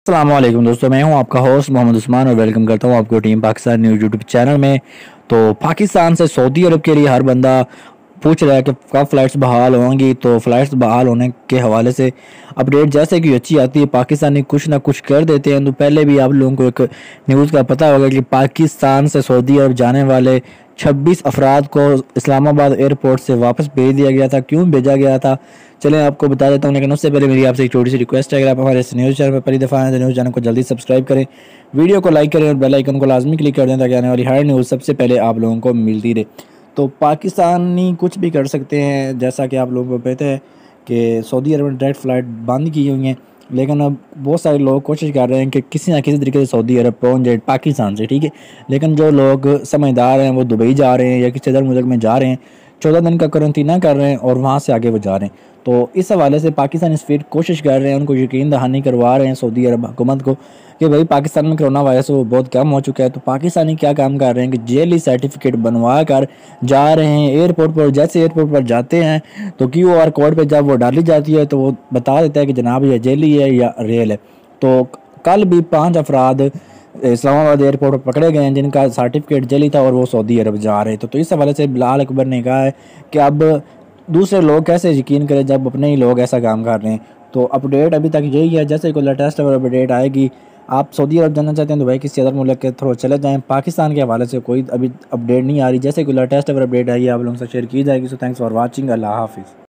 अस्सलामुअलैकुम दोस्तों, मैं हूं आपका होस्ट मोहम्मद उस्मान और वेलकम करता हूं आपको team Pakistan news YouTube channel में। तो पाकिस्तान से सऊदी अरब के लिए हर बंदा पूछ रहा है कि कब फ़्लाइट्स बहाल होंगी। तो फ़्लाइट्स बहाल होने के हवाले से अपडेट जैसे कि अच्छी आती है, पाकिस्तानी कुछ ना कुछ कर देते हैं। तो पहले भी आप लोगों को एक न्यूज़ का पता होगा कि पाकिस्तान से सऊदी अरब जाने वाले 26 अफराद को इस्लामाबाद एयरपोर्ट से वापस भेज दिया गया था। क्यों भेजा गया था, चलें आपको बता देता हूँ। लेकिन उससे पहले मेरी आपसे एक छोटी सी रिक्वेस्ट है, अगर आप हमारे इस न्यूज़ चैनल पर पहली दफ़ा आए तो न्यूज़ चैनल को जल्दी सब्सक्राइब करें, वीडियो को लाइक करें और बेल आइकन को लाजमी क्लिक कर दें ताकि आने वाली हर न्यूज़ सबसे पहले आप लोगों को मिलती रहे। तो पाकिस्तानी कुछ भी कर सकते हैं, जैसा कि आप लोगों को पता है कि सऊदी अरब में डायरेक्ट फ़्लाइट बंद की हुई हैं। लेकिन अब बहुत सारे लोग कोशिश कर रहे हैं कि किसी ना किसी तरीके से सऊदी अरब पहुंच जाए पाकिस्तान से, ठीक है। लेकिन जो लोग समझदार हैं वो दुबई जा रहे हैं या किसी अदर मुल्क में जा रहे हैं, 14 दिन का क्वारंटीना कर रहे हैं और वहाँ से आगे वो जा रहे हैं। तो इस हवाले से पाकिस्तानी स्टेट कोशिश कर रहे हैं, उनको यकीन दहानी करवा रहे हैं सऊदी अरब हुकूमत को कि भाई पाकिस्तान में कोरोना वायरस वो बहुत कम हो चुका है। तो पाकिस्तानी क्या काम कर रहे हैं कि जेली सर्टिफिकेट बनवा कर जा रहे हैं एयरपोर्ट पर। जैसे एयरपोर्ट पर जाते हैं तो QR कोड पर जब वो डाली जाती है तो वो बता देता है कि जनाब ये जेली है या रियल है। तो कल भी 5 अफराद इस्लामाबाद एयरपोर्ट पर पकड़े गए हैं जिनका सर्टिफिकेट जेली था और वो सऊदी अरब जा रहे थे। तो इस हवाले से बिलाल अकबर ने कहा है कि अब दूसरे लोग कैसे यकीन करें जब अपने ही लोग ऐसा काम कर रहे हैं। तो अपडेट अभी तक यही है, जैसे कोई लेटेस्ट अपडेट आएगी, आप सऊदी अरब जाना चाहते हैं तो भाई किसी अदर मुल्क के थ्रू चले जाएं। पाकिस्तान के हवाले से कोई अभी अपडेट नहीं आ रही, जैसे कोई लेटेस्ट अपडेट आई आप लोगों से शेयर की जाएगी। सो थैंक्स फॉर वाचिंग, अल्लाह हाफिज़।